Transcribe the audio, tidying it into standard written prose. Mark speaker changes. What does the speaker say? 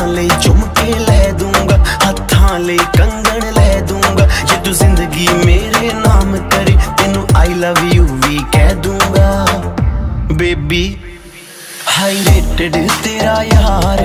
Speaker 1: ਲਈ झुमके लै दूंगा, हत्थां ਲਈ कंगन लै दूंगा। जे तू जिंदगी मेरे नाम करे तेनू आई लव यू भी कह दूंगा। बेबी हाई रेटेड तेरा यार